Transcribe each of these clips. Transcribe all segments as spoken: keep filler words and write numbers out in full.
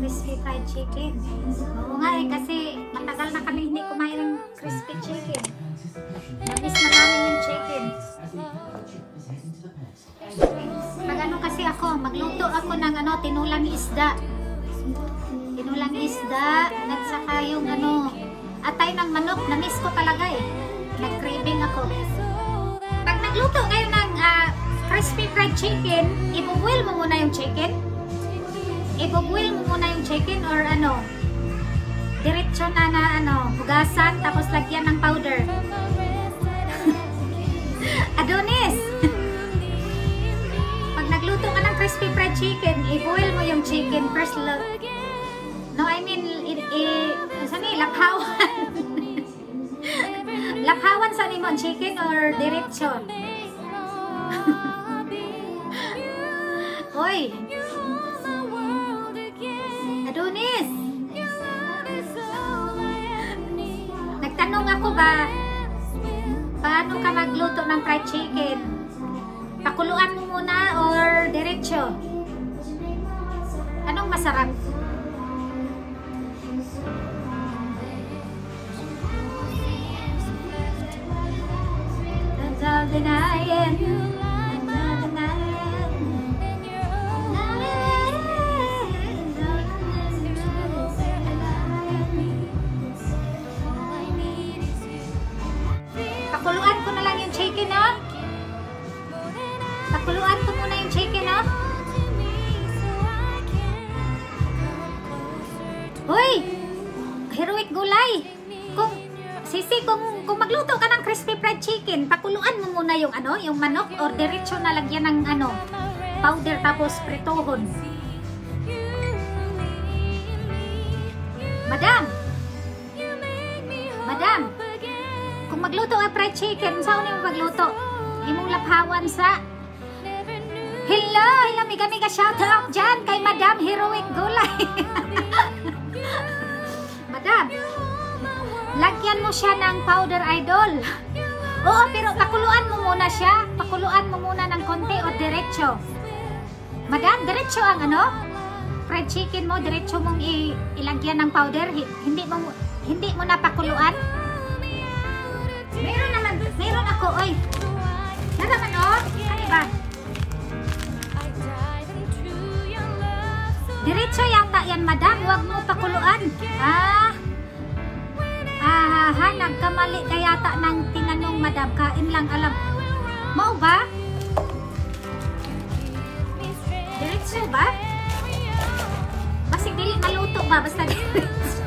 crispy fried chicken. Oo nga eh, kasi matagal na kami hindi kumain ng crispy chicken. Namiss na namin yung chicken. Mag ano kasi ako, magluto ako ng ano, tinulang isda. Tinulang isda, at saka yung ano, atay ng manok. Namiss ko talaga eh. Nag-craving ako. Pag nagluto kayo ng uh, crispy fried chicken, ibubuil mo muna yung chicken. Ibubuil mo muna yung chicken or ano, diretso na na ano, hugasan tapos lagyan ng powder. Adonis! Pag nagluto ka ng crispy fried chicken, i-boil mo yung chicken first. No, I mean, i, i, saan laphawan. Laphawan sa nimon chicken or diretso? Hoy! Adonis! Nagtanong ako ba, paano ka magluto ng fried chicken? Pakuluan mo muna or diretso? Anong masarap? Don't deny it. Pakuluan ko na lang yung chicken, oh. Pakuluan ko muna yung chicken, oh. Hoy! Heroic gulay! Kung, sisi, kung, kung magluto ka ng crispy fried chicken, pakuluan mo muna yung ano, yung manok or diretso na lagyan ng ano, powder tapos pritohon. Madam! Madam! Kung magluto ka fried chicken, saan mo magluto? Imong laphawan sa... Hello! Hello! Miga miga shoutout dyan kay Madam Heroic Gulay. Madam! Lagyan mo siya ng powder, idol. Oo, pero pakuluan mo muna siya. Pakuluan mo muna ng konti o diretso. Madam, diretso ang ano? Fried chicken mo, diretso mong ilagyan ng powder. Hindi mo, hindi mo na pakuluan. Meron naman, meron ako, oy. Meron naman, oh. Ano ba? Diretso yata yan, madam. Huwag mo pakuluan. Ah. Ah, ha, nagkamali ka yata ng tinanong, madam. Kain lang, alam. Mau ba? Diretso ba? Basig dili maluto ba? Basta diretso.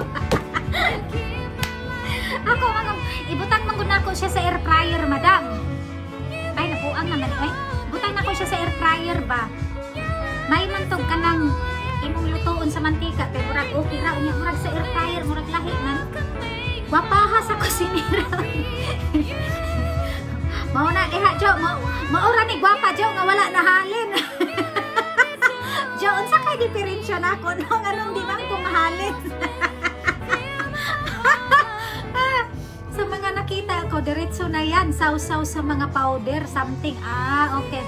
Ako, mga, ibutang manguna ko siya sa air fryer, madam. Ay, napuang naman, eh. Butang na ko siya sa air fryer ba? May mantog ka ng imong lutoon sa mantika. Pero murag okay ra. Unya, murag sa air fryer, murag lahi man. Wapaha sa kusinira. Mauna, diha, Jo. Ma maura ni gwapa, Jo, nga wala na halin. Jo, unsa kay diferensya na ako? No, anong di man ko mahalin? Sa mga nakita ko, diretso na yan. Sausaw sa mga powder, something. Ah, okay.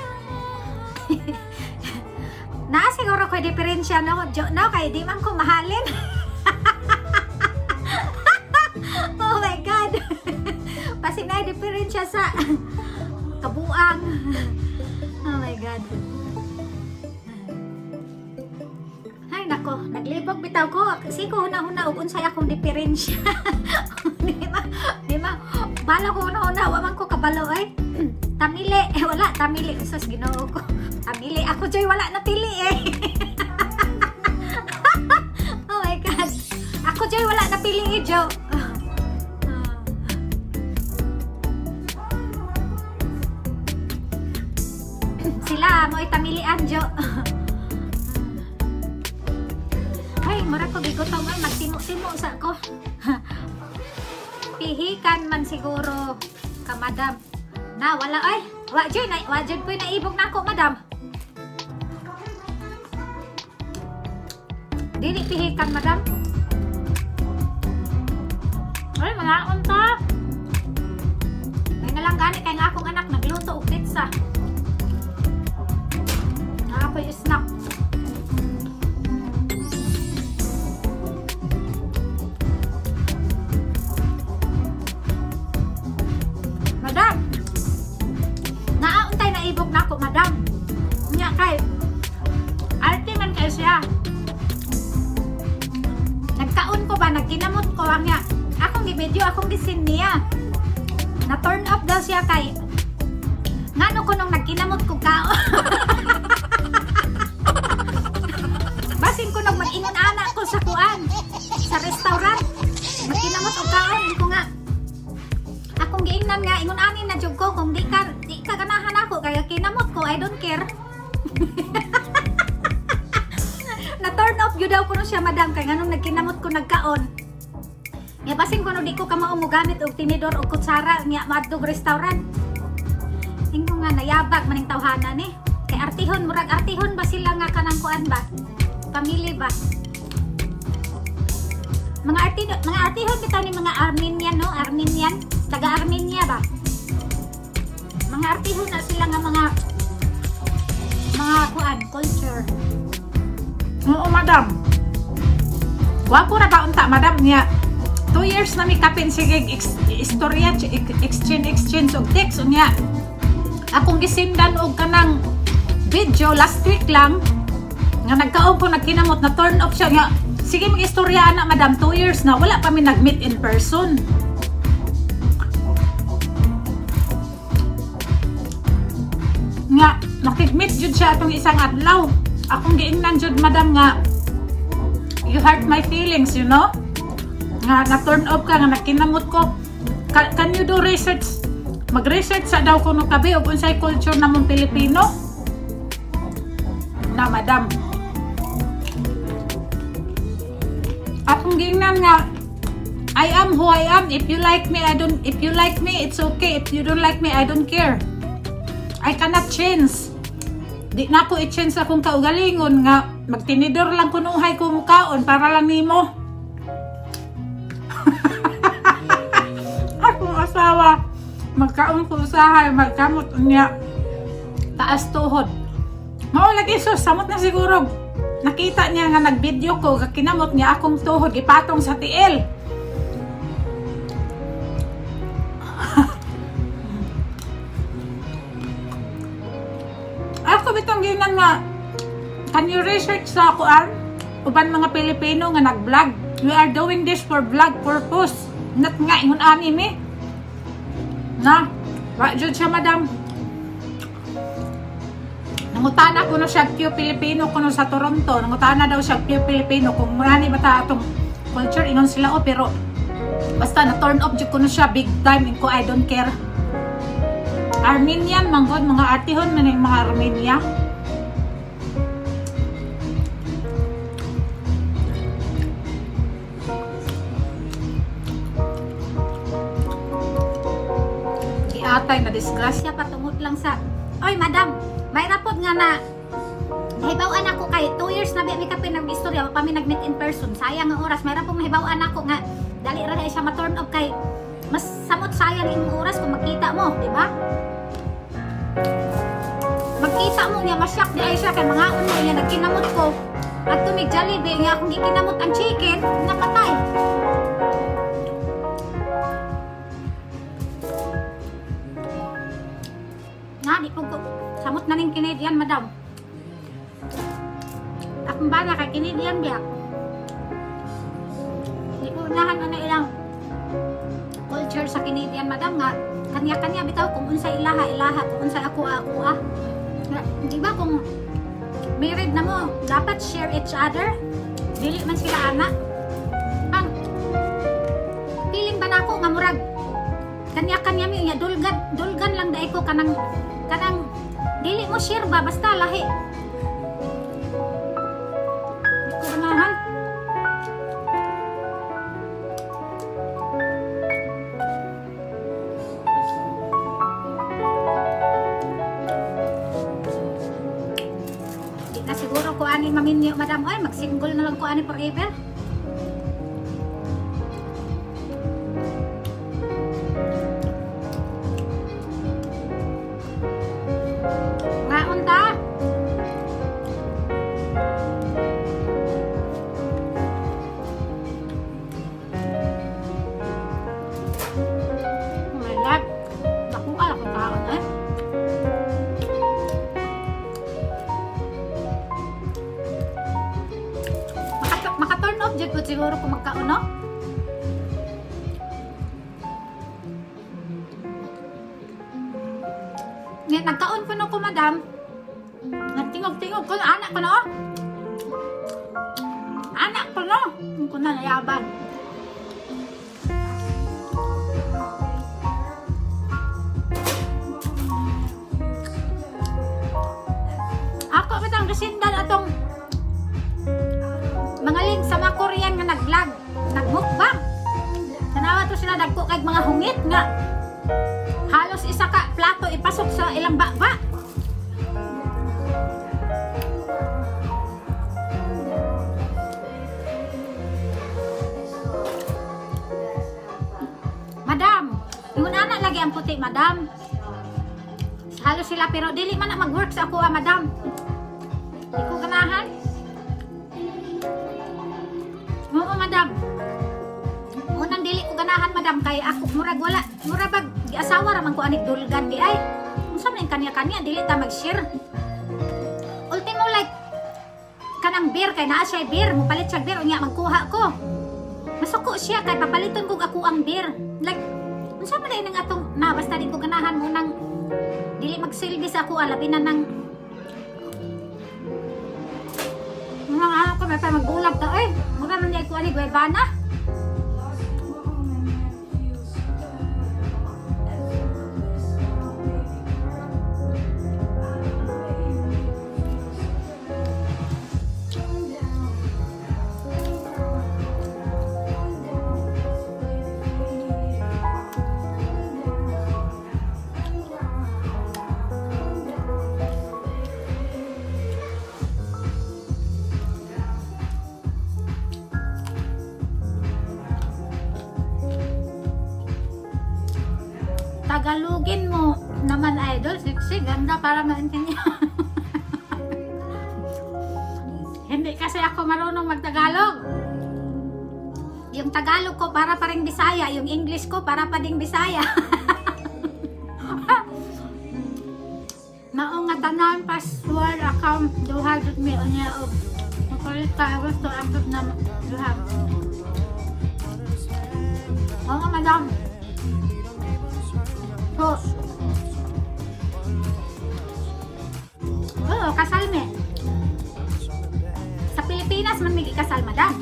Na, siguro ko diferensya na, Jo, no, kay di man ko mahalin. Oh my God. Pasig na diferensya sa kabuang. Oh my God. Ay, nako, naglibog bitaw ko. Kasi ko huna-huna ug unsay akong diferensya. Di ba? Di ba? Bala ko huna-huna, wa man ko kabalo ay. Tamili, eh wala, tamili. Sus, Ginoo ko. Tamili ako, Joy, wala na pili eh. Oh my God. Ako, Joy, wala na pili eh, Jo. Sila, mo itamilian, Jo. Ay, mura ko bigutom ay magtimo-timo sa ko. Pihikan man siguro ka, madam. Na, wala ay. Wajud na, wajud po na ibog na ako, madam. Dili pihikan, madam. Ay, mga unta. May nalang gani kay nga akong anak nagluto og pizza. Ako yung snack. video akong gisin niya. Na turn off daw siya kay ngano ko nung nagkinamot ko kao. Basin ko nung mag-ingon anak ko sa kuan sa restaurant. Magkinamot og kaon ko nga. Akong giingnan nga ingon ani na jud ko kung di ka di ka ganahan ako kaya kinamot ko, I don't care. Na turn off gyud daw ko no siya madam kay nganong nagkinamot ko nagkaon. Nga basin ko no di ko ka mao mo gamit og tinidor o kutsara nya madtog restaurant. Ingko nga nayabag maning tawhana ni. Kay artihon murag artihon ba sila nga kanang kuan ba? Pamili ba? Mga artihon, mga artihon bitaw ni mga Armenian no, Armenian, taga Armenia ba? Mga artihon na sila nga mga mga kuan culture. Oo, madam. Wapo na ba unta, madam niya. Two years na mi kapin sige istorya exchange exchange og text unya. Akong gisindan og kanang video last week lang nga nagkaon ko nagkinamot na turn off siya nga. Sige mag-istorya anak madam, two years na wala pa mi nag-meet in person. Nga nakig-meet jud siya atong isang adlaw. Akong giingnan jud madam nga you hurt my feelings, you know? Nga na-turn off ka, nga nakinamot ko. Can, can you do research? Mag-research sa daw kuno kabi o unsay culture namong Pilipino? Na, madam. Akong giingnan nga, I am who I am. If you like me, I don't, if you like me, it's okay. If you don't like me, I don't care. I cannot change. Di na ako i-change akong kaugalingon nga magtinidor lang kunuhay ko mukaon para lang nimo. Akong asawa magkaon ko usahay magkamot niya taas tuhod. Mao lagi sus samot na siguro. Nakita niya nga nag-video ko kakinamot niya akong tuhod gipatong sa tiil. Ako bitong ginan nga can you research sa kuan uban mga Pilipino nga nag-vlog. We are doing this for vlog purpose. Not nga ingon ani mi. Na, wa jud siya madam. Nangutana ko no siya Q Filipino kuno sa Toronto. Nangutana daw siya Q Filipino kung murani ba ta atong culture ingon sila o pero basta na turn off jud kuno siya big time ko I don't care. Armenian manggod mga artihon man mga Armenia. Atay na disgrasya patungod lang sa oy madam may rapod nga na nahibaw-an ako kay two years na mi kapin nag-istorya pa mi nag-meet in person sayang ang oras may rapod nahibaw-an ako nga dali ra siya ma-turn off kay mas samot sayang yung oras kung makita mo di ba makita mo niya masyak di ay siya kay mga uno niya nagkinamot ko at tumig Jollibee nga kung gikinamot ang chicken napatay. Nga, di po ko. Samot na rin Canadian, madam. Akong bala kay Canadian biyak. Di po unahan na ilang culture sa Canadian, madam. Nga, kanya-kanya bitaw kung unsa ilaha, ilaha. Kung unsa ako, ako, ah. Di ba kung married na mo, dapat share each other. Dili man sila anak. Ang feeling ba na ako nga murag kanya-kanya mi nya dulgan dulgan lang dai ko kanang kanang dili mo share ba basta lahi kunahan di na siguro ko ani maminyo madam ay mag-single na lang ko ani forever. Siguro kung magkauno Nga, nagkaon ko no ko, madam. Nagtingog-tingog ko, anak ko no. Anak ko no. Yung ko na nayaban. Ako bitang kasindan atong mga link sa mga Korean nga nag-vlog, nag-mukbang. Tanawa to sila dagko kay mga hungit nga. Halos isa ka plato ipasok sa ilang baba. Madam, yung anak lagi ang puti, madam. Halos sila pero dili man na mag-work sa ako, ah, madam. Di ko ganahan. Oo, madam. Unang dili ko ganahan, madam, kay ako murag wala, murag bag asawa raman ko anik dulgan di ay. Unsa man kanya-kanya dili ta mag-share. Ultimo like kanang beer kay naa siya beer, mo palit siya beer unya magkuha ko. Masuko siya kay papaliton ko ako ang beer. Like unsa man nang atong na basta di ko ganahan mo nang dili magsilbi sa ako alabi na nang mga anak ko may pa magbulag ta eh. Mura man niya ko ani guebana. Tagalogin mo naman, idol. Sexy, ganda para maintindihan. Hindi kasi ako marunong magtagalog. Yung Tagalog ko para pa ring Bisaya, yung English ko para pa ding Bisaya. Maong nga tanan password account duha jud mi unya og makulit ka gusto abot na duha. Oo nga, madam. So, oo, kasal me. Sa Pilipinas man may kasal, madam.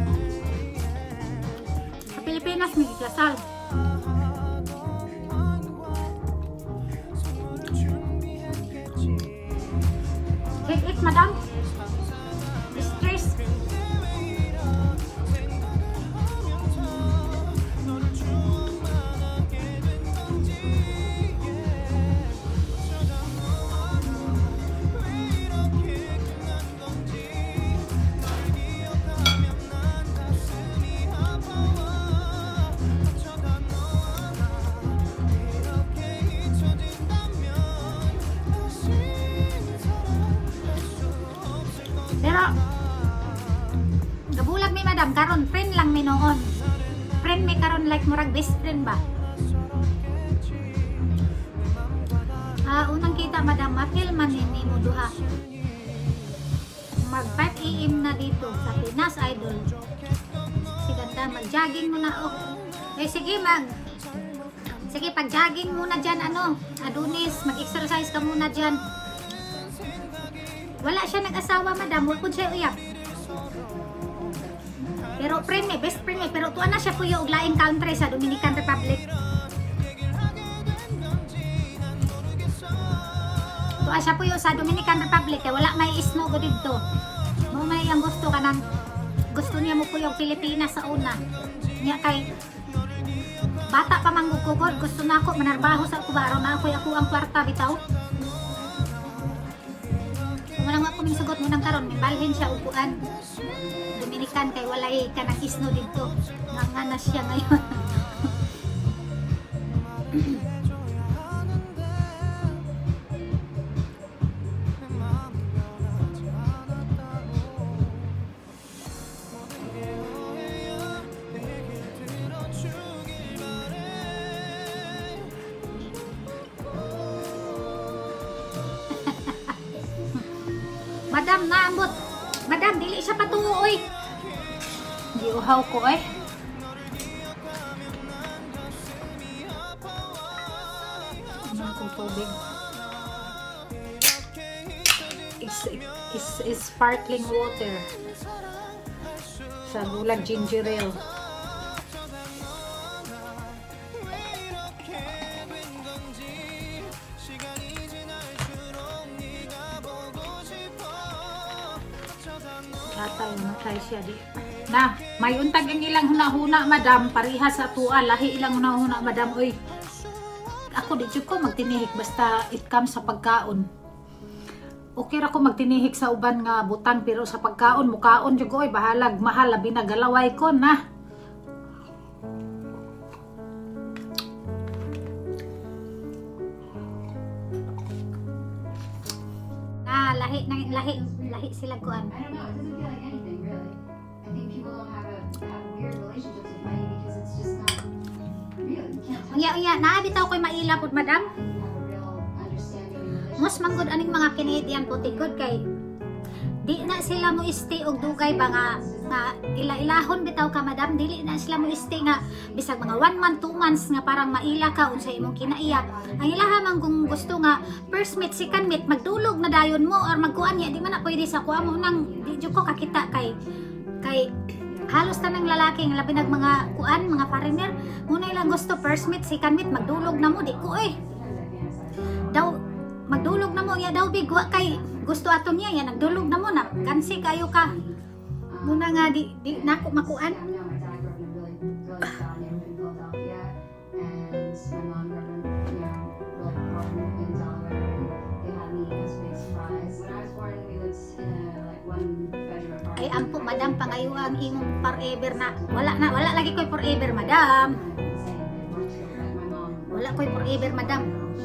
Sa Pilipinas may kasal. Take it, madam. Stress. Pero gabulag mi, madam, karon friend lang mi noon. Friend mi karon like murag best friend ba? Ah, unang kita, madam, mapil man ni mo duha. Mag five A M na dito sa Pinas, idol. Si ganda, mag-jogging muna oh. Eh sige, mag Sige, pag-jogging muna dyan, ano, Adonis, mag-exercise ka muna dyan. Wala siya nag-asawa, madam. Wala po siya uyap. Pero friend me, best friend me. Pero tuwa na siya po yung laing country sa Dominican Republic. Tuwa siya po yung sa Dominican Republic. Kaya wala may isno ko dito. Mo may ang gusto ka ng gusto niya mo po yung Pilipinas sa una. Niya kay bata pa manggugugod. Gusto na ako manarbaho sa kubaro na ako ako ang kwarta bitaw. Walang ako may sugot mo ng karon, may balhin siya upuan. Dominican kay walay ka ng isno dito. Nangana siya ngayon. Madam, naambot. Madam, dili siya patungo, oy. Di uhaw ko, eh. Ano akong tubig. is, is, is sparkling water sa bulag ginger ale. Atay na tayo siya di. Na, may untag ang ilang hunahuna madam, pariha sa tuwa, lahi ilang hunahuna madam. Uy, ako di ko magtinihik basta it comes sa pagkaon. Okay ra ko magtinihik sa uban nga butang, pero sa pagkaon mukaon jud ko, oy bahalag mahal labi na galaway ko na. Ah, lahi na lahi lahi sila kuan. I don't know, it doesn't feel like anything really. I think people don't have a have weird relationships with money because it's just not real. You can't touch Unya unya naa bitaw koy maila pud madam. it. You have a real understanding of relationship. Mas manggod aning mga Canadian putikod kay di na sila mo isti og dugay ba nga, nga ila-ilahon bitaw ka madam, dili na sila mo isti nga bisag mga one month, two months nga parang maila ka unsay imong kinaiya. Ang ilaha man kung gusto nga first meet, second meet, magdulog na dayon mo or magkuan niya, di man na pwede sa kuha mo nang di jud ko kakita kay kay halos tanang lalaki nga labi nag mga kuan, mga foreigner, muna ilang gusto first meet, second meet, magdulog na mo, di ko eh. Daw magdulog na mo ya daw bigwa kay gusto ato niya ya nagdulog na mo na kansi kayo ka muna nga di, di nako makuan. Yeah, no, my dad grew up in a really, really bad neighborhood in Philadelphia, and my mom grew up in, you know, really poor in Delaware, and they had me as a big surprise. When I was born, we lived in a, like, one bedroom apartment. Ay ampo madam pangayo ang imong forever na wala na wala lagi koy forever madam, wala koy forever madam.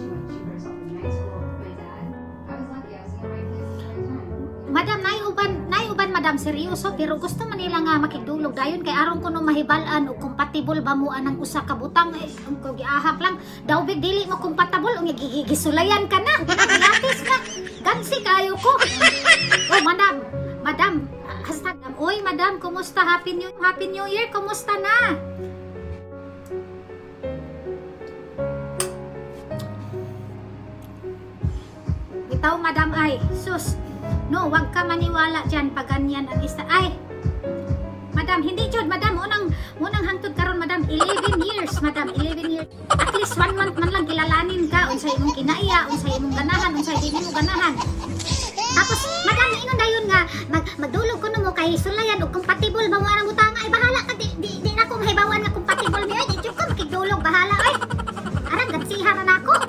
Madam, nay uban, nay uban madam seryoso, pero gusto man nila nga makigdulog dayon kay aron kuno mahibalan og compatible ba mo anang usa ka butang, eh, ko giahak lang daw big dili mo compatible ug gigisulayan ka na. Gratis na. Gansi kayo ko. Oh, madam, madam, hasta oy madam, kumusta? Happy New Happy New Year. Kumusta na? Bitaw madam ay, sus. No, wag ka maniwala dyan pag ganyan ang isa. Ay, madam, hindi jud, madam, unang, unang hangtod karon madam, eleven years, madam, eleven years. At least one month man lang kilalanin ka, unsay imong kinaiya, unsay imong ganahan, unsay di mo ganahan. Tapos, madam, inon dayon nga, mag, magdulog ko mo kay sulayan o compatible ba mo ang butanga, ay bahala ka, di, di, di na ko mahibawan nga compatible mi, ay, di jud ko makigdulog, bahala, ay. Arang, gansihan na ako.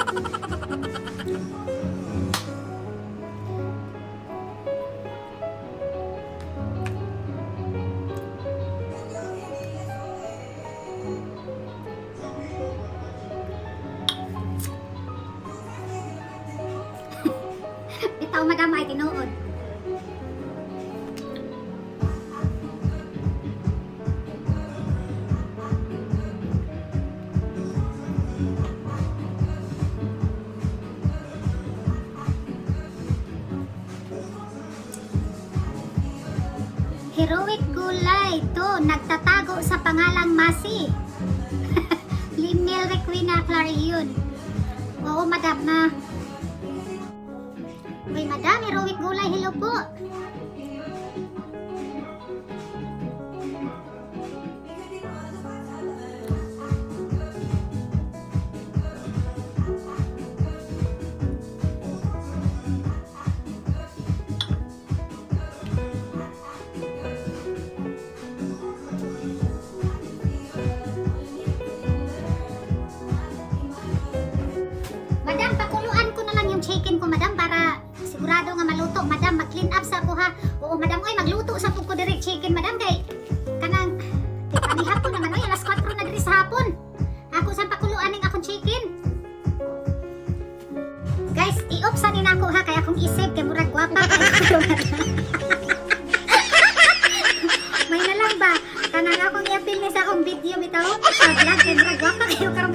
Bitaw madam ay tinuod. Heroic gulay to, nagtatago sa pangalang Masi. Limil Requina Clarion. Oo madam na. Uy, madam, heroic gulay, hello po. Madam, pakuluan ko na lang yung chicken ko, madam, para sigurado nga maluto, madam, mag-clean up sa ako ha. Oo, madam, oy, magluto sa ko direct chicken, madam, kay kanang panihapon naman, oy, alas kwatro na diri sa hapon. Ako sa pakuluan ning akong chicken. Guys, i-off sa nina ako ha, kaya kung isip kay murag gwapa kay may na lang ba? Kanang akong i-appeal ni sa akong video bitaw, sa vlog kay murag gwapa kayo karon